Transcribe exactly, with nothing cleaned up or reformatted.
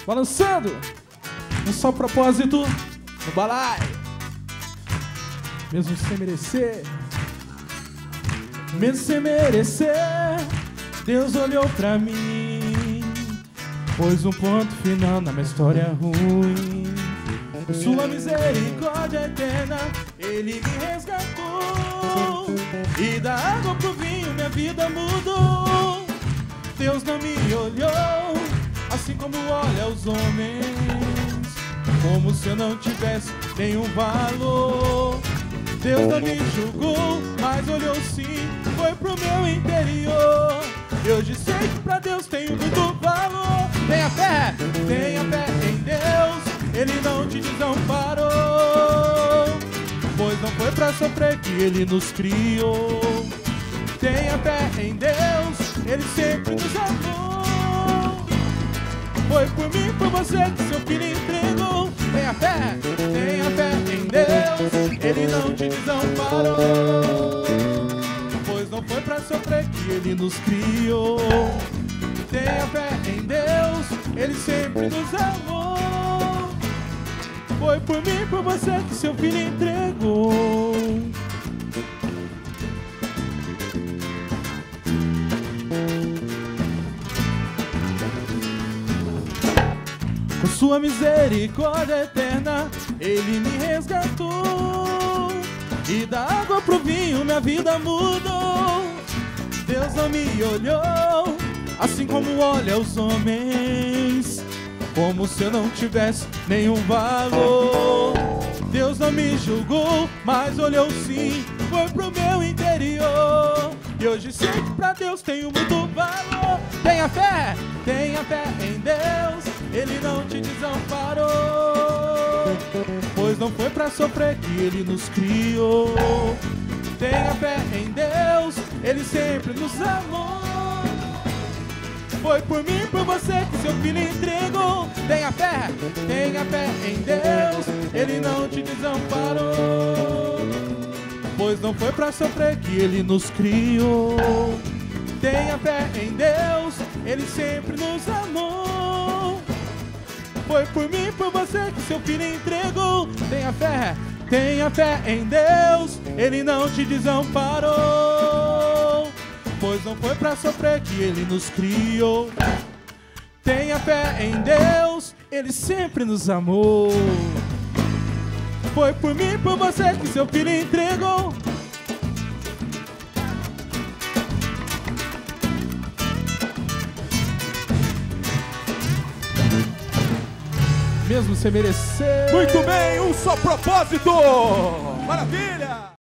Balançando, um só propósito no balaio. Mesmo sem merecer, mesmo sem merecer, Deus olhou pra mim, pôs um ponto final na minha história ruim. Sua misericórdia eterna, Ele me resgatou, e da água pro vinho minha vida mudou. Deus não me olhou assim como olha os homens, como se eu não tivesse nenhum valor. Deus não me julgou, mas olhou sim, foi pro meu interior. E hoje sei que pra Deus tenho muito valor. Tenha fé, tenha fé em Deus, Ele não te desamparou, pois não foi pra sofrer que Ele nos criou. Tenha fé em Deus, Ele sempre nos amou, foi por mim, por você que seu filho entregou. Tenha fé, tenha fé em Deus, Ele não te desamparou, pois não foi pra sofrer que Ele nos criou. Tenha fé em Deus, Ele sempre nos amou, foi por mim, por você que seu filho entregou. Com sua misericórdia eterna, Ele me resgatou, e da água pro vinho minha vida mudou. Deus não me olhou assim como olha os homens, como se eu não tivesse nenhum valor. Deus não me julgou, mas olhou sim, foi pro meu interior. E hoje sei que pra Deus tenho muito valor. Tenha fé, tenha fé em Deus, Ele não te desamparou, pois não foi pra sofrer que Ele nos criou. Tenha fé em Deus, Ele sempre nos amou, foi por mim, por você que seu filho entregou. Tenha fé, tenha fé em Deus, Ele não te desamparou, pois não foi pra sofrer que Ele nos criou. Tenha fé em Deus, Ele sempre nos amou, foi por mim, por você que seu filho entregou. Tenha fé, tenha fé em Deus, Ele não te desamparou, pois não foi pra sofrer que Ele nos criou. Tenha fé em Deus, Ele sempre nos amou, foi por mim, por você que seu filho entregou. Mesmo sem merecer. Muito bem, um só propósito. Maravilha!